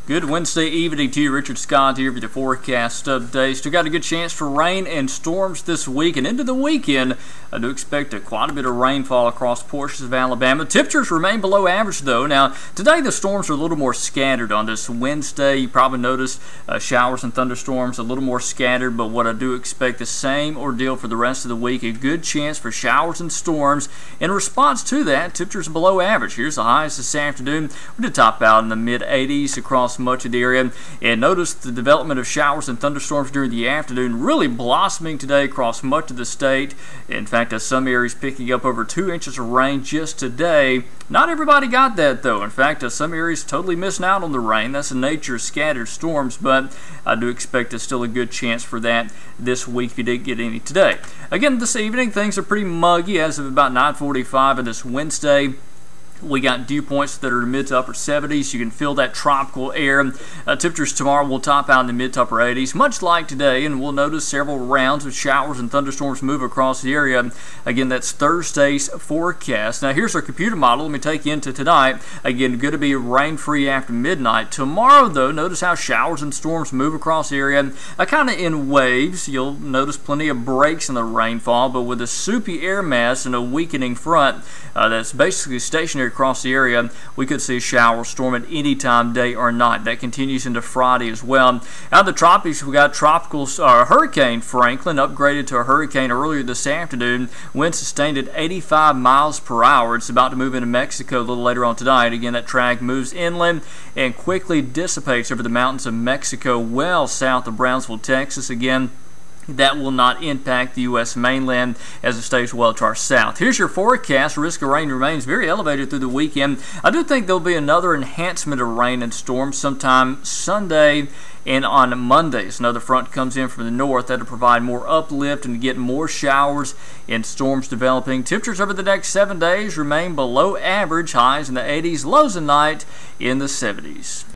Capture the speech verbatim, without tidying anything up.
Good Wednesday evening to you. Richard Scott here with your forecast update. Still got a good chance for rain and storms this week and into the weekend. I do expect a, quite a bit of rainfall across portions of Alabama. Temperatures remain below average though. Now today the storms are a little more scattered on this Wednesday. You probably noticed uh, showers and thunderstorms a little more scattered, but what I do expect the same ordeal for the rest of the week. A good chance for showers and storms. In response to that, temperatures below average. Here's the highs this afternoon. We're going to top out in the mid eighties across much of the area, and notice the development of showers and thunderstorms during the afternoon really blossoming today across much of the state. In fact, uh, some areas picking up over two inches of rain just today. Not everybody got that though. In fact, uh, some areas totally missing out on the rain. That's the nature of scattered storms, but I do expect there's still a good chance for that this week if you didn't get any today. Again, this evening things are pretty muggy as of about nine forty-five on this Wednesday. We got dew points that are in the mid to upper seventies. You can feel that tropical air. Uh, temperatures tomorrow will top out in the mid to upper eighties, much like today, and we'll notice several rounds of showers and thunderstorms move across the area. Again, that's Thursday's forecast. Now, here's our computer model. Let me take you into tonight. Again, going to be rain-free after midnight. Tomorrow, though, notice how showers and storms move across the area, uh, kind of in waves. You'll notice plenty of breaks in the rainfall, but with a soupy air mass and a weakening front uh, that's basically stationary across the area, we could see a shower or storm at any time, day or night. That continues into Friday as well. Out of the tropics, we got tropical uh, Hurricane Franklin upgraded to a hurricane earlier this afternoon. Wind sustained at eighty-five miles per hour. It's about to move into Mexico a little later on tonight. Again, that track moves inland and quickly dissipates over the mountains of Mexico, well south of Brownsville, Texas. Again, that will not impact the U S mainland as it stays well to our south. Here's your forecast. Risk of rain remains very elevated through the weekend. I do think there'll be another enhancement of rain and storms sometime Sunday and on Mondays. Another front comes in from the north that'll provide more uplift and get more showers and storms developing. Temperatures over the next seven days remain below average. Highs in the eighties, lows at night in the seventies.